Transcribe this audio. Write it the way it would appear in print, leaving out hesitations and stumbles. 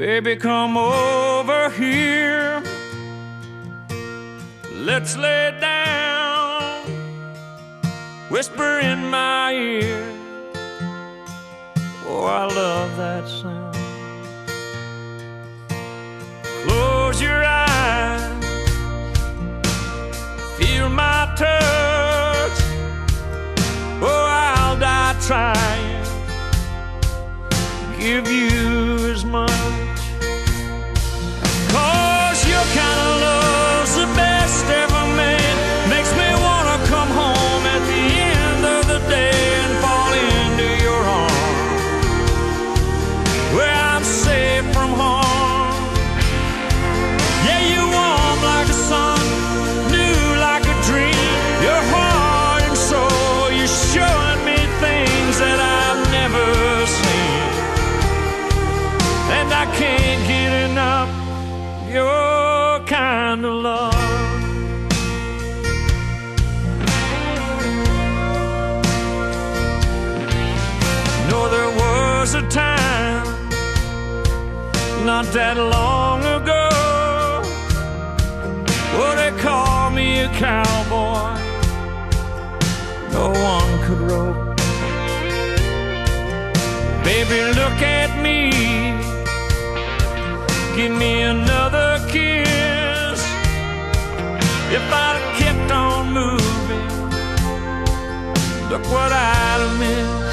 Baby, come over here. Let's lay down, whisper in my ear. Oh, I love that sound. Close your eyes, feel my touch. Oh, I'll die trying, give you as much. 'Cause your kind of love's the best ever made. Makes me wanna come home at the end of the day and fall into your arms, where I'm safe from harm. Yeah, you're warm like the sun, new like a dream. Your heart and soul, you're showing me things that I've never seen. And I can't get enough of your kind of love. No, there was a time not that long ago, oh, they called me a cowboy no one could rope. Baby, look at me, give me another kiss. If I'd have kept on moving, look what I'd have missed.